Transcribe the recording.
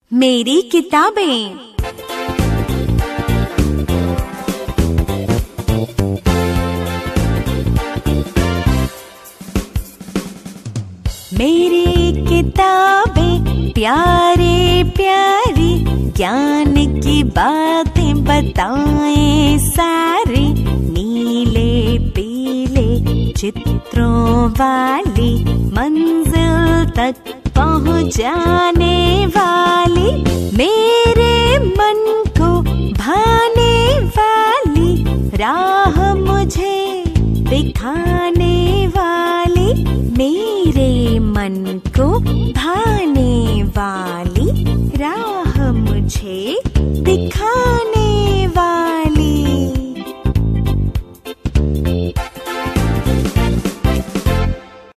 मेरी किताबें। मेरी किताबें प्यारे प्यारी, ज्ञान की बातें बताएं सारी। नीले पीले चित्रों वाली, मंजिल तक पहुँचाने वाली। मेरे मन को भाने वाली, राह मुझे दिखाने वाली। मेरे मन को भाने वाली, राह मुझे दिखाने